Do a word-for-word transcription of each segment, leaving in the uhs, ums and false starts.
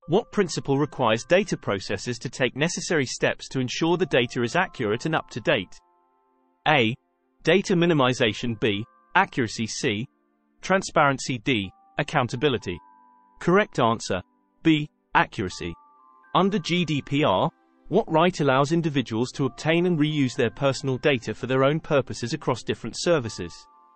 What principle requires data processors to take necessary steps to ensure the data is accurate and up to date? A. Data minimization. B. Accuracy. C. Transparency. D. Accountability. Correct answer: B. Accuracy. Under G D P R, what right allows individuals to obtain and reuse their personal data for their own purposes across different services?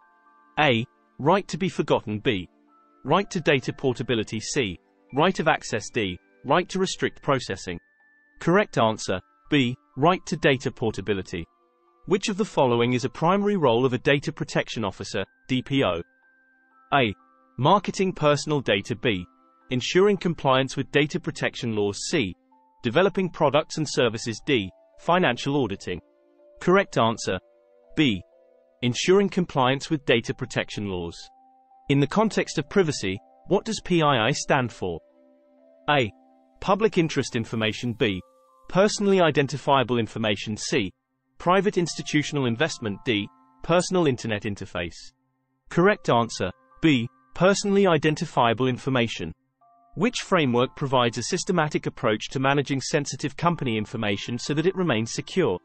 A. Right to be forgotten. B. Right to data portability. C. Right of access. D. Right to restrict processing. Correct answer: B. Right to data portability. Which of the following is a primary role of a data protection officer, D P O? A. Marketing personal data. B. Ensuring compliance with data protection laws. C. Developing products and services. D. Financial auditing. Correct answer: B. Ensuring compliance with data protection laws. In the context of privacy, what does P I I stand for? A. Public interest information. B. Personally identifiable information. C. Private institutional investment. D. Personal internet interface. Correct answer: B. Personally identifiable information. Which framework provides a systematic approach to managing sensitive company information so that it remains secure?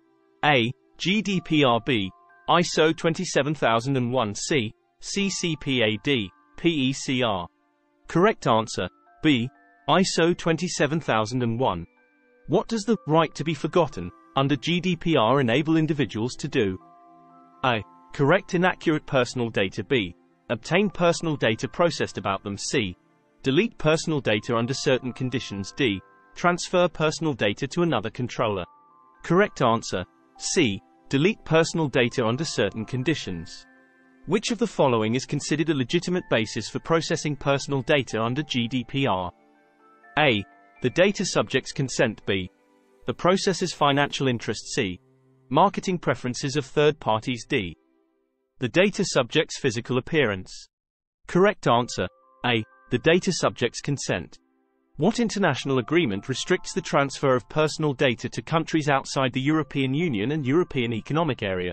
A. G D P R. B. I S O twenty-seven thousand one. C. C I P M. D. P E C R. Correct answer: B. I S O twenty-seven thousand one. What does the right to be forgotten under G D P R enable individuals to do? A. Correct inaccurate personal data. B. Obtain personal data processed about them. C. Delete personal data under certain conditions. D. Transfer personal data to another controller. Correct answer: C. Delete personal data under certain conditions. Which of the following is considered a legitimate basis for processing personal data under G D P R? A. The data subject's consent. B. The processor's financial interest. C. Marketing preferences of third parties. D. The data subject's physical appearance. Correct answer: A. The data subject's consent. What international agreement restricts the transfer of personal data to countries outside the European Union and European Economic Area?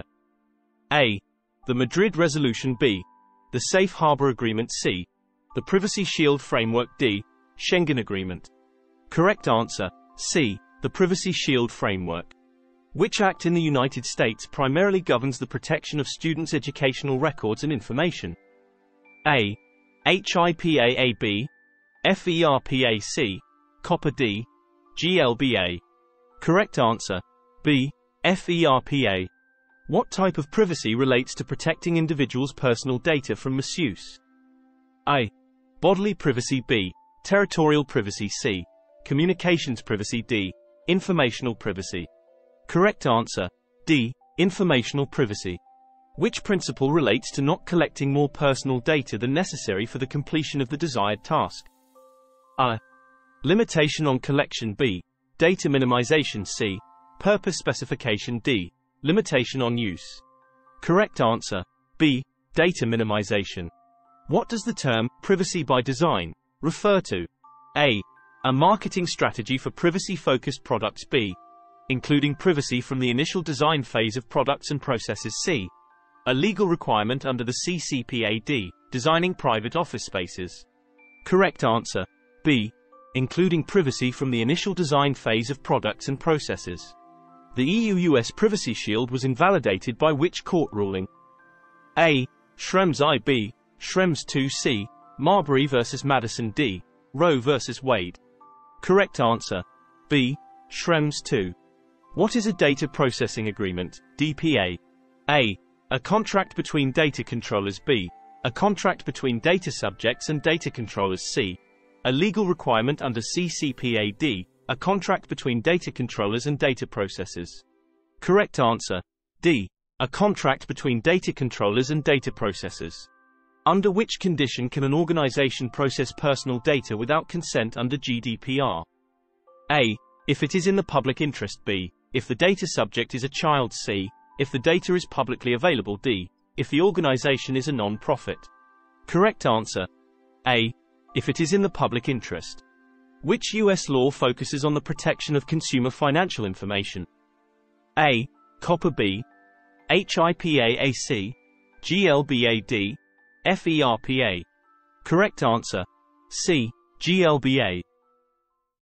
A. The Madrid Resolution. B. The Safe Harbor Agreement. C. The Privacy Shield Framework. D. Schengen Agreement. Correct answer: C. The Privacy Shield Framework. Which act in the United States primarily governs the protection of students' educational records and information? A. H I P A A. B. F E R P A. C. COPPA. D. G L B A. Correct answer: B. F E R P A. What type of privacy relates to protecting individuals' personal data from misuse? A. Bodily privacy. B. Territorial privacy. C. Communications privacy. D. Informational privacy. Correct answer: D. Informational privacy. Which principle relates to not collecting more personal data than necessary for the completion of the desired task? A. Limitation on collection. B. Data minimization. C. Purpose specification. D. Limitation on use. Correct answer: B. Data minimization. What does the term privacy by design refer to? A. A marketing strategy for privacy-focused products. B. Including privacy from the initial design phase of products and processes. C. A legal requirement under the C I P M. D. Designing private office spaces. Correct answer: B. Including privacy from the initial design phase of products and processes. The E U U S Privacy Shield was invalidated by which court ruling? A. Schrems I. B. Schrems two. C. Marbury versus Madison. D. Roe versus Wade. Correct answer: B. Schrems two. What is a data processing agreement, D P A? A. A contract between data controllers. B. A contract between data subjects and data controllers. C. A legal requirement under C I P M. D. A contract between data controllers and data processors. Correct answer: D. A contract between data controllers and data processors. Under which condition can an organization process personal data without consent under G D P R? A. If it is in the public interest. B. If the data subject is a child. C. If the data is publicly available. D. If the organization is a non-profit. Correct answer: A. If it is in the public interest. Which U S law focuses on the protection of consumer financial information? A. COPPA. B. H I P A A. C. G L B A. D. F E R P A. Correct answer: C. G L B A.